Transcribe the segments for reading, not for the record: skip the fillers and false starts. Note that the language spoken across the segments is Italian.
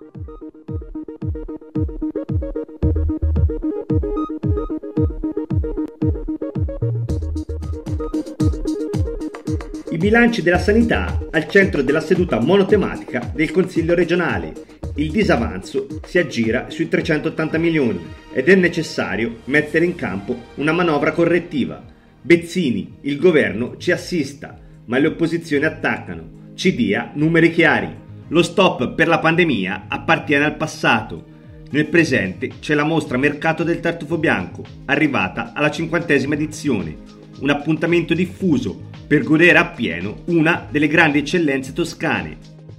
I bilanci della sanità al centro della seduta monotematica del Consiglio regionale. Il disavanzo si aggira sui 380 milioni ed è necessario mettere in campo una manovra correttiva. Bezzini, il governo ci assista, ma le opposizioni attaccano. Ci dia numeri chiari. Lo stop per la pandemia appartiene al passato. Nel presente c'è la mostra Mercato del Tartufo Bianco, arrivata alla 50ª edizione. Un appuntamento diffuso per godere appieno una delle grandi eccellenze toscane.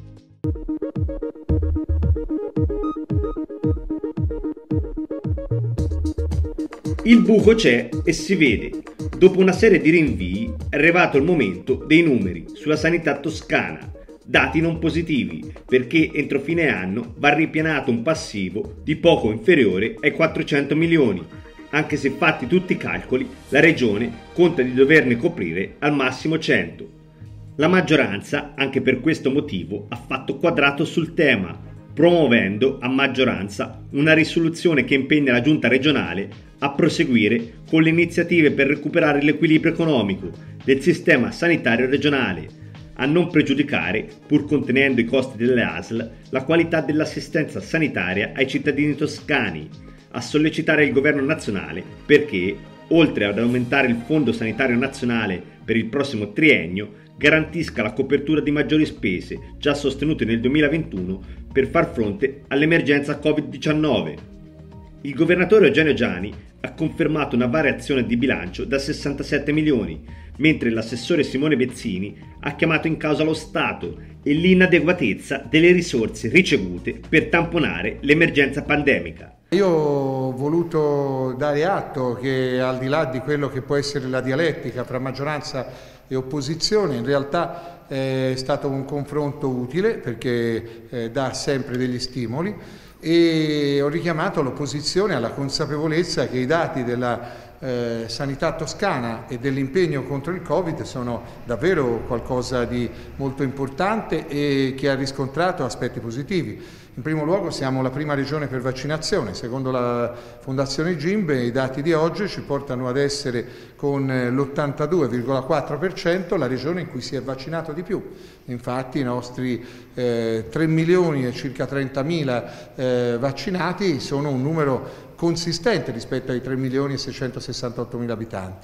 Il buco c'è e si vede. Dopo una serie di rinvii è arrivato il momento dei numeri sulla sanità toscana. Dati non positivi, perché entro fine anno va ripianato un passivo di poco inferiore ai 400 milioni. Anche se fatti tutti i calcoli, la Regione conta di doverne coprire al massimo 100. La maggioranza, anche per questo motivo, ha fatto quadrato sul tema, promuovendo a maggioranza una risoluzione che impegna la Giunta regionale a proseguire con le iniziative per recuperare l'equilibrio economico del sistema sanitario regionale, a non pregiudicare, pur contenendo i costi delle ASL, la qualità dell'assistenza sanitaria ai cittadini toscani, a sollecitare il governo nazionale perché, oltre ad aumentare il Fondo Sanitario Nazionale per il prossimo triennio, garantisca la copertura di maggiori spese già sostenute nel 2021 per far fronte all'emergenza Covid-19. Il governatore Eugenio Giani ha confermato una variazione di bilancio da 67 milioni, mentre l'assessore Simone Bezzini ha chiamato in causa lo Stato e l'inadeguatezza delle risorse ricevute per tamponare l'emergenza pandemica. Io ho voluto dare atto che, al di là di quello che può essere la dialettica tra maggioranza e opposizione, in realtà è stato un confronto utile perché dà sempre degli stimoli, e ho richiamato l'opposizione alla consapevolezza che i dati della sanità toscana e dell'impegno contro il Covid sono davvero qualcosa di molto importante e che ha riscontrato aspetti positivi. In primo luogo siamo la prima regione per vaccinazione. Secondo la Fondazione Gimbe i dati di oggi ci portano ad essere, con l'82,4%, la regione in cui si è vaccinato di più. Infatti i nostri 3 milioni e circa 30.000 vaccinati sono un numero consistente rispetto ai 3 milioni e 668 mila abitanti.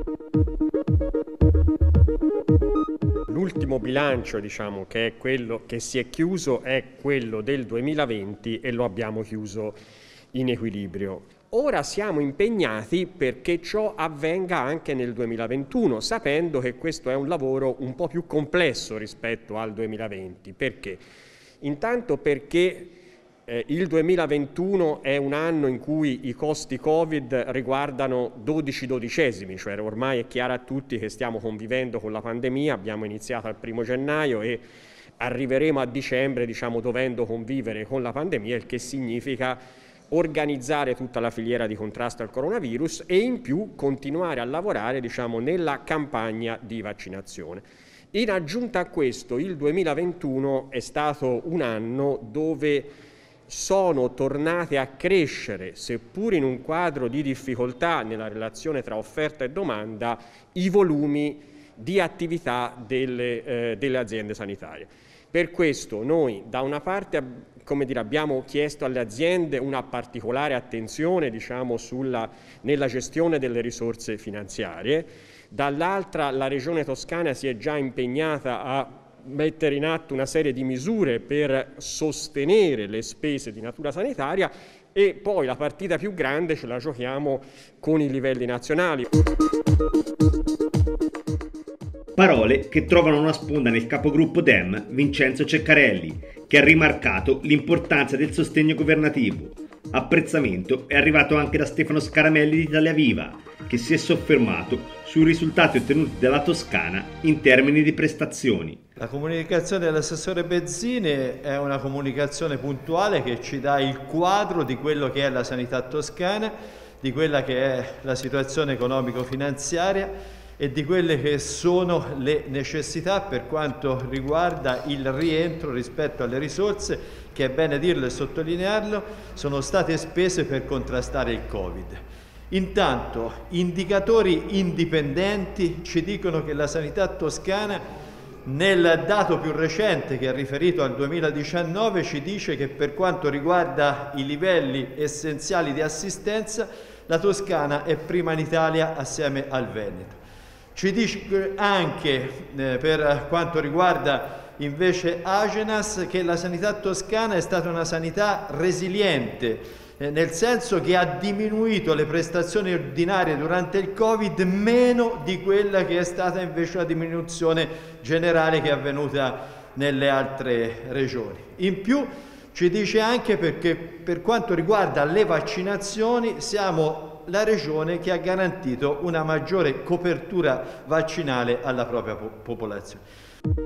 L'ultimo bilancio, diciamo, che è quello che si è chiuso, è quello del 2020 e lo abbiamo chiuso in equilibrio. Ora siamo impegnati perché ciò avvenga anche nel 2021, sapendo che questo è un lavoro un po' più complesso rispetto al 2020. Perché? Intanto perché il 2021 è un anno in cui i costi Covid riguardano 12 dodicesimi, cioè ormai è chiaro a tutti che stiamo convivendo con la pandemia, abbiamo iniziato al 1° gennaio e arriveremo a dicembre, diciamo, dovendo convivere con la pandemia, il che significa organizzare tutta la filiera di contrasto al coronavirus e in più continuare a lavorare, diciamo, nella campagna di vaccinazione. In aggiunta a questo, il 2021 è stato un anno dove sono tornate a crescere, seppur in un quadro di difficoltà nella relazione tra offerta e domanda, i volumi di attività delle aziende sanitarie. Per questo noi da una parte abbiamo chiesto alle aziende una particolare attenzione, diciamo, nella gestione delle risorse finanziarie, dall'altra la Regione Toscana si è già impegnata a mettere in atto una serie di misure per sostenere le spese di natura sanitaria e poi la partita più grande ce la giochiamo con i livelli nazionali. Parole che trovano una sponda nel capogruppo Dem Vincenzo Ceccarelli, che ha rimarcato l'importanza del sostegno governativo. Apprezzamento è arrivato anche da Stefano Scaramelli di Italia Viva, che si è soffermato sui risultati ottenuti dalla Toscana in termini di prestazioni. La comunicazione dell'assessore Bezzini è una comunicazione puntuale che ci dà il quadro di quello che è la sanità toscana, di quella che è la situazione economico-finanziaria e di quelle che sono le necessità per quanto riguarda il rientro rispetto alle risorse che è bene dirlo e sottolinearlo, sono state spese per contrastare il Covid. Intanto, indicatori indipendenti ci dicono che la sanità toscana, nel dato più recente che è riferito al 2019, ci dice che per quanto riguarda i livelli essenziali di assistenza, la Toscana è prima in Italia assieme al Veneto. Ci dice anche, per quanto riguarda invece Agenas, che la sanità toscana è stata una sanità resiliente, nel senso che ha diminuito le prestazioni ordinarie durante il Covid meno di quella che è stata invece la diminuzione generale che è avvenuta nelle altre regioni. In più ci dice anche perché per quanto riguarda le vaccinazioni siamo la regione che ha garantito una maggiore copertura vaccinale alla propria popolazione.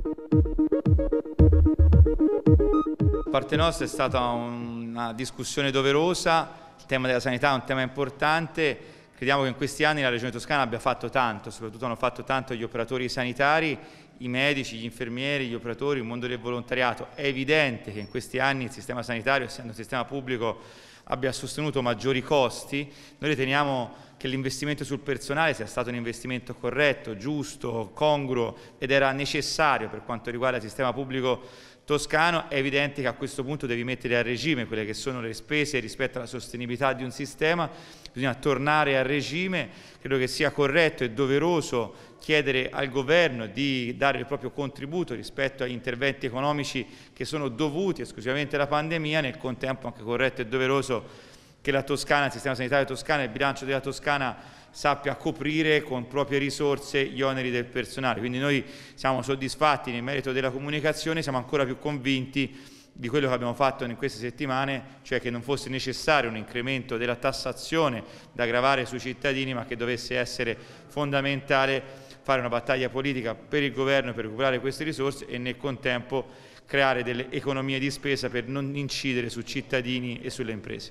Da parte nostra è stata una discussione doverosa, il tema della sanità è un tema importante, crediamo che in questi anni la Regione Toscana abbia fatto tanto, soprattutto hanno fatto tanto gli operatori sanitari, i medici, gli infermieri, gli operatori, il mondo del volontariato. È evidente che in questi anni il sistema sanitario, essendo un sistema pubblico, abbia sostenuto maggiori costi. Noi riteniamo che l'investimento sul personale sia stato un investimento corretto, giusto, congruo ed era necessario per quanto riguarda il sistema pubblico toscano. È evidente che a questo punto devi mettere a regime quelle che sono le spese rispetto alla sostenibilità di un sistema, bisogna tornare a regime. Credo che sia corretto e doveroso chiedere al governo di dare il proprio contributo rispetto agli interventi economici che sono dovuti esclusivamente alla pandemia. Nel contempo anche corretto e doveroso che la Toscana, il sistema sanitario toscano e il bilancio della Toscana sappia coprire con proprie risorse gli oneri del personale. Quindi noi siamo soddisfatti nel merito della comunicazione, siamo ancora più convinti di quello che abbiamo fatto in queste settimane, cioè che non fosse necessario un incremento della tassazione da gravare sui cittadini, ma che dovesse essere fondamentale fare una battaglia politica per il governo per recuperare queste risorse e nel contempo creare delle economie di spesa per non incidere su cittadini e sulle imprese.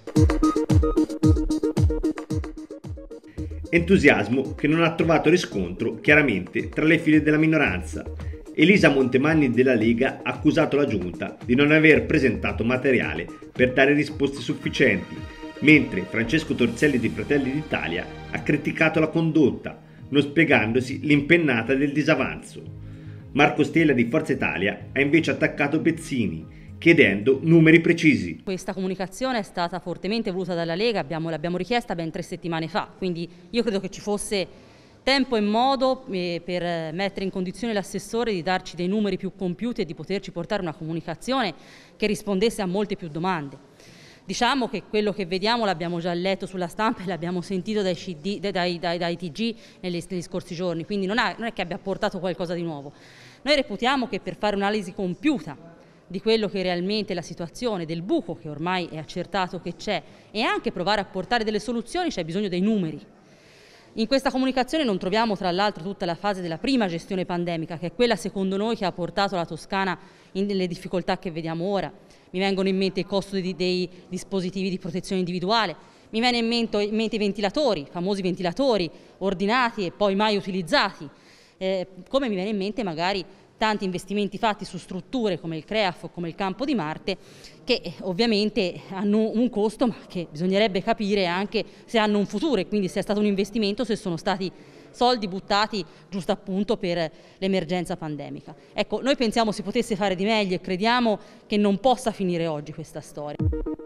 Entusiasmo che non ha trovato riscontro chiaramente tra le file della minoranza. Elisa Montemagni della Lega ha accusato la Giunta di non aver presentato materiale per dare risposte sufficienti, mentre Francesco Torzelli di Fratelli d'Italia ha criticato la condotta, non spiegandosi l'impennata del disavanzo. Marco Stella di Forza Italia ha invece attaccato Pezzini, chiedendo numeri precisi. Questa comunicazione è stata fortemente voluta dalla Lega, l'abbiamo richiesta ben 3 settimane fa, quindi io credo che ci fosse tempo e modo per mettere in condizione l'assessore di darci dei numeri più compiuti e di poterci portare una comunicazione che rispondesse a molte più domande. Diciamo che quello che vediamo l'abbiamo già letto sulla stampa e l'abbiamo sentito dai TG negli scorsi giorni, quindi non è che abbia portato qualcosa di nuovo. Noi reputiamo che per fare un'analisi compiuta di quello che è realmente la situazione, del buco che ormai è accertato che c'è, e anche provare a portare delle soluzioni, c'è bisogno dei numeri. In questa comunicazione non troviamo tra l'altro tutta la fase della prima gestione pandemica, che è quella secondo noi che ha portato la Toscana nelle difficoltà che vediamo ora. Mi vengono in mente il costo dei dispositivi di protezione individuale, mi viene in mente i ventilatori, i famosi ventilatori ordinati e poi mai utilizzati, come mi viene in mente magari tanti investimenti fatti su strutture come il CREAF o come il Campo di Marte, che ovviamente hanno un costo, ma che bisognerebbe capire anche se hanno un futuro e quindi se è stato un investimento, se sono stati soldi buttati giusto appunto per l'emergenza pandemica. Ecco, noi pensiamo si potesse fare di meglio e crediamo che non possa finire oggi questa storia.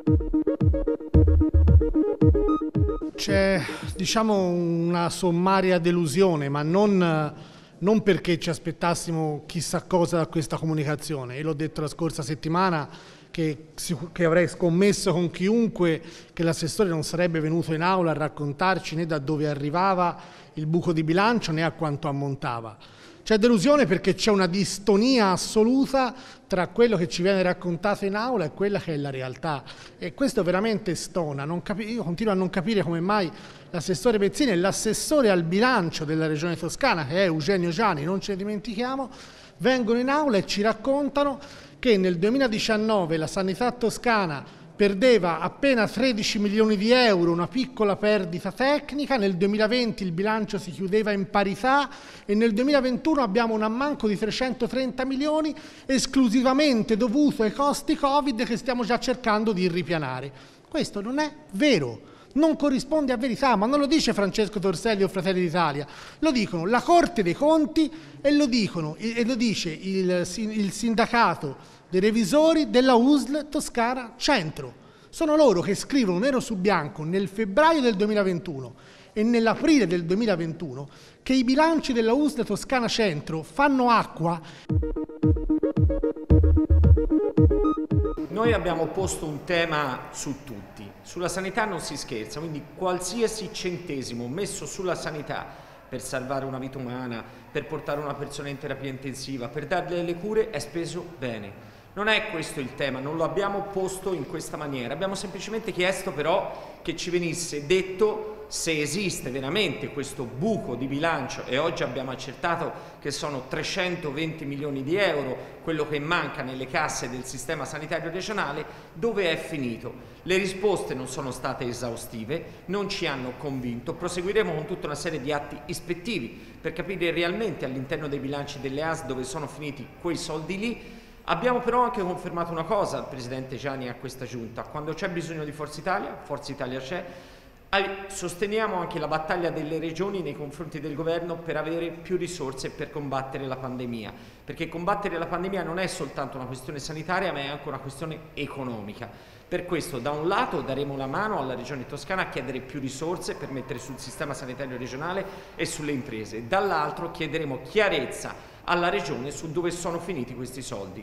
C'è, diciamo, una sommaria delusione, ma non perché ci aspettassimo chissà cosa da questa comunicazione. Io l'ho detto la scorsa settimana che avrei scommesso con chiunque che l'assessore non sarebbe venuto in aula a raccontarci né da dove arrivava il buco di bilancio né a quanto ammontava. C'è delusione perché c'è una distonia assoluta tra quello che ci viene raccontato in aula e quella che è la realtà, e questo veramente stona. Io continuo a non capire come mai l'assessore Pezzini e l'assessore al bilancio della Regione Toscana, che è Eugenio Giani, non ce ne dimentichiamo, vengono in aula e ci raccontano che nel 2019 la sanità toscana perdeva appena 13 milioni di euro, una piccola perdita tecnica, nel 2020 il bilancio si chiudeva in parità e nel 2021 abbiamo un ammanco di 330 milioni esclusivamente dovuto ai costi Covid che stiamo già cercando di ripianare. Questo non è vero. Non corrisponde a verità, ma non lo dice Francesco Torselli o Fratelli d'Italia, lo dicono la Corte dei Conti e lo dice il sindacato dei revisori della USL Toscana Centro. Sono loro che scrivono nero su bianco nel febbraio del 2021 e nell'aprile del 2021 che i bilanci della USL Toscana Centro fanno acqua. Noi abbiamo posto un tema su tutti, sulla sanità non si scherza, quindi qualsiasi centesimo messo sulla sanità per salvare una vita umana, per portare una persona in terapia intensiva, per darle le cure è speso bene. Non è questo il tema, non lo abbiamo posto in questa maniera, abbiamo semplicemente chiesto però che ci venisse detto se esiste veramente questo buco di bilancio e oggi abbiamo accertato che sono 320 milioni di euro, quello che manca nelle casse del sistema sanitario regionale, dove è finito? Le risposte non sono state esaustive, non ci hanno convinto, proseguiremo con tutta una serie di atti ispettivi per capire realmente all'interno dei bilanci delle ASL dove sono finiti quei soldi lì. Abbiamo però anche confermato una cosa al Presidente Gianni a questa Giunta: quando c'è bisogno di Forza Italia c'è, sosteniamo anche la battaglia delle regioni nei confronti del governo per avere più risorse per combattere la pandemia, perché combattere la pandemia non è soltanto una questione sanitaria ma è anche una questione economica. Per questo da un lato daremo una mano alla Regione Toscana a chiedere più risorse per mettere sul sistema sanitario regionale e sulle imprese, dall'altro chiederemo chiarezza alla Regione su dove sono finiti questi soldi.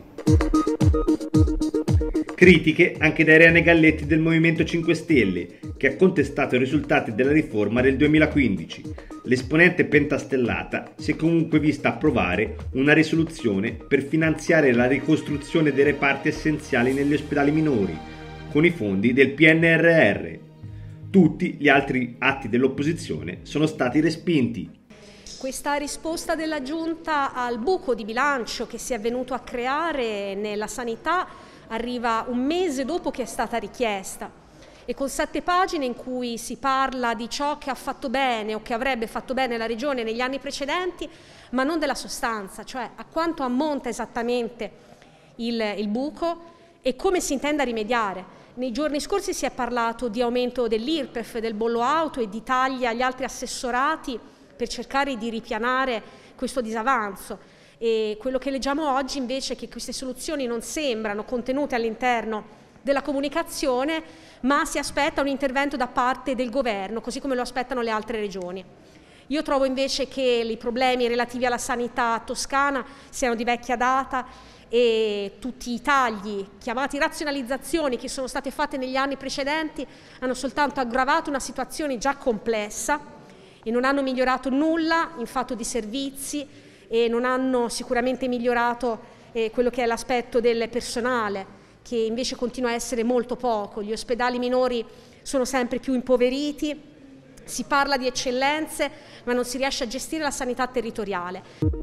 Critiche anche da Irene Galletti del Movimento 5 Stelle, che ha contestato i risultati della riforma del 2015. L'esponente pentastellata si è comunque vista approvare una risoluzione per finanziare la ricostruzione dei reparti essenziali negli ospedali minori, con i fondi del PNRR. Tutti gli altri atti dell'opposizione sono stati respinti. Questa risposta della Giunta al buco di bilancio che si è venuto a creare nella sanità arriva un mese dopo che è stata richiesta e con 7 pagine in cui si parla di ciò che ha fatto bene o che avrebbe fatto bene la Regione negli anni precedenti, ma non della sostanza, cioè a quanto ammonta esattamente il buco e come si intenda rimediare. Nei giorni scorsi si è parlato di aumento dell'IRPEF, del bollo auto e di tagli agli altri assessorati per cercare di ripianare questo disavanzo. E quello che leggiamo oggi invece è che queste soluzioni non sembrano contenute all'interno della comunicazione, ma si aspetta un intervento da parte del governo, così come lo aspettano le altre regioni. Io trovo invece che i problemi relativi alla sanità toscana siano di vecchia data e tutti i tagli, chiamati razionalizzazioni, che sono state fatte negli anni precedenti hanno soltanto aggravato una situazione già complessa e non hanno migliorato nulla in fatto di servizi e non hanno sicuramente migliorato quello che è l'aspetto del personale, che invece continua a essere molto poco. Gli ospedali minori sono sempre più impoveriti, si parla di eccellenze ma non si riesce a gestire la sanità territoriale.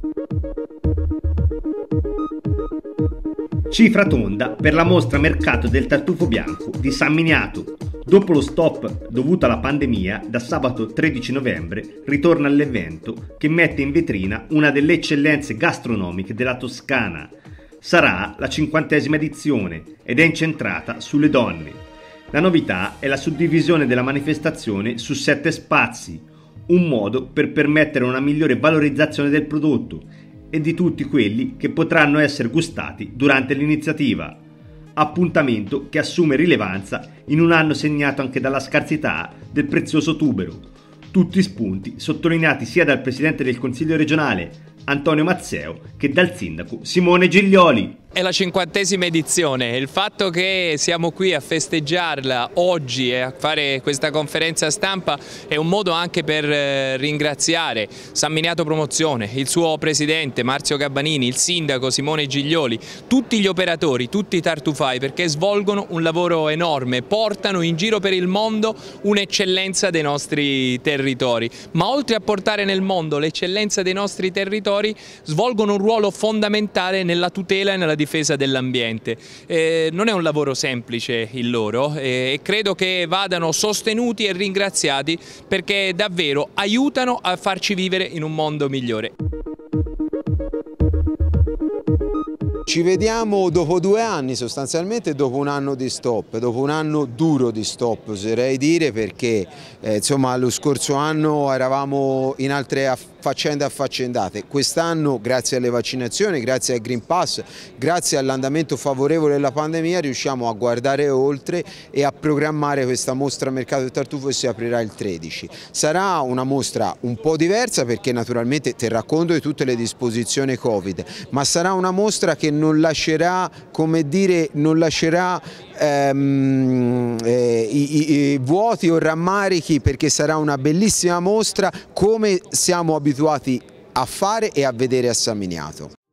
Cifra tonda per la mostra Mercato del Tartufo Bianco di San Miniato. Dopo lo stop dovuto alla pandemia, da sabato 13 novembre ritorna l'evento che mette in vetrina una delle eccellenze gastronomiche della Toscana. Sarà la 50ª edizione ed è incentrata sulle donne. La novità è la suddivisione della manifestazione su 7 spazi, un modo per permettere una migliore valorizzazione del prodotto e di tutti quelli che potranno essere gustati durante l'iniziativa. Appuntamento che assume rilevanza in un anno segnato anche dalla scarsità del prezioso tubero. Tutti spunti sottolineati sia dal Presidente del Consiglio regionale Antonio Mazzeo che dal Sindaco Simone Giglioli. È la 50ª edizione, il fatto che siamo qui a festeggiarla oggi e a fare questa conferenza stampa è un modo anche per ringraziare San Miniato Promozione, il suo presidente Marzio Gabbanini, il sindaco Simone Giglioli, tutti gli operatori, tutti i tartufai, perché svolgono un lavoro enorme, portano in giro per il mondo un'eccellenza dei nostri territori, ma oltre a portare nel mondo l'eccellenza dei nostri territori svolgono un ruolo fondamentale nella tutela e nella difesa dell'ambiente. Non è un lavoro semplice il loro e credo che vadano sostenuti e ringraziati perché davvero aiutano a farci vivere in un mondo migliore. Ci vediamo dopo 2 anni, sostanzialmente dopo un anno di stop, dopo un anno duro di stop oserei dire, perché insomma lo scorso anno eravamo in altre faccende affaccendate. Quest'anno, grazie alle vaccinazioni, grazie al Green Pass, grazie all'andamento favorevole della pandemia, riusciamo a guardare oltre e a programmare questa mostra Mercato del Tartufo che si aprirà il 13. Sarà una mostra un po' diversa perché naturalmente terrà conto di tutte le disposizioni Covid, ma sarà una mostra che non lascerà, come dire, non lascerà i vuoti o rammarichi, perché sarà una bellissima mostra come siamo abituati a fare e a vedere a San Miniato.